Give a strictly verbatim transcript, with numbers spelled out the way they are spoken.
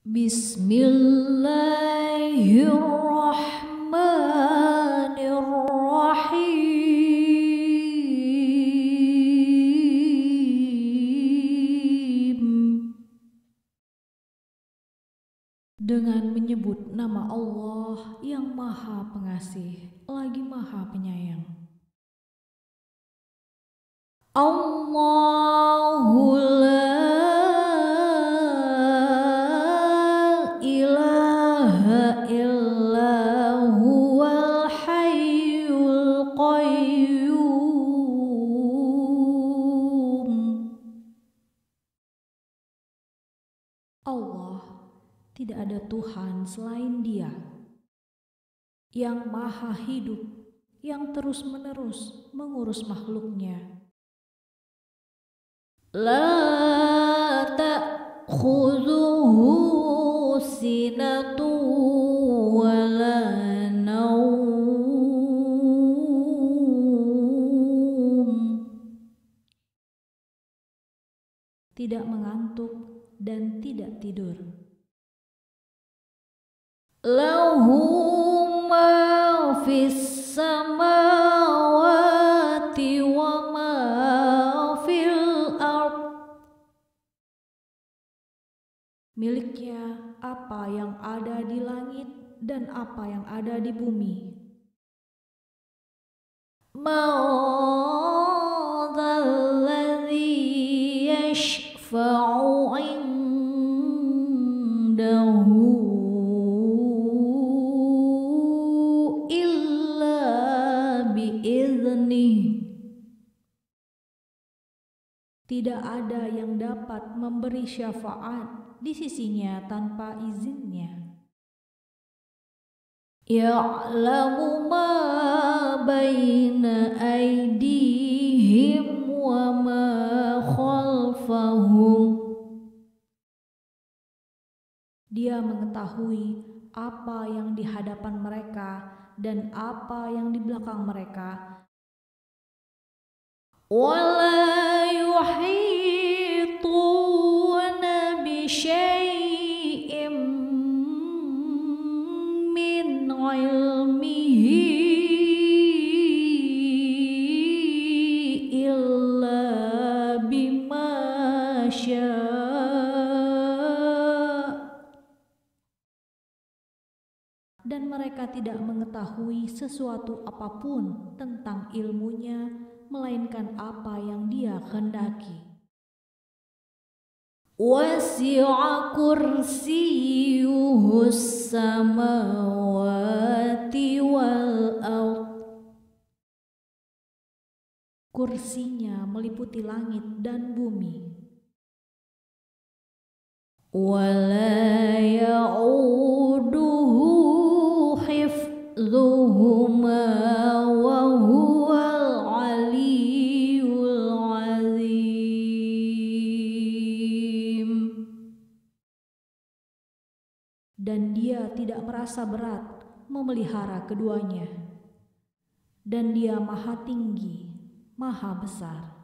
Bismillahirrahmanirrahim. Dengan menyebut nama Allah yang Maha Pengasih lagi Maha Penyayang. Allahu la ilaha illa huwal hayyul qayyum. Allah, tidak ada Tuhan selain Dia, yang maha hidup, yang terus-menerus mengurus makhluknya. La ta'khudhuhu sinatu wa la naum. Tidak mengantuk dan tidak tidur. Lahu ma fis samawati wa ma fil ard. Miliknya apa yang ada di langit dan apa yang ada di bumi. Ma'adalladhi yashfa'u indahu Tidak ada yang dapat memberi syafaat di sisinya tanpa izinnya. Ya'lamu ma baina aydihim wa ma khalfahum. Dia mengetahui apa yang di hadapan mereka dan apa yang di belakang mereka. Wala yuhituna bi syai'im min ilmihi illa bima syaa'. Dan mereka tidak mengetahui sesuatu apapun tentang ilmunya melainkan apa yang Dia kehendaki. Wasi'a kursiyyuhus samawati wal ard. Kursinya meliputi langit dan bumi. Wala ya'uduhu hifdhuhuma wa huwal aliyyul azim. Dan Dia tidak merasa berat memelihara keduanya. Dan Dia maha tinggi, maha besar.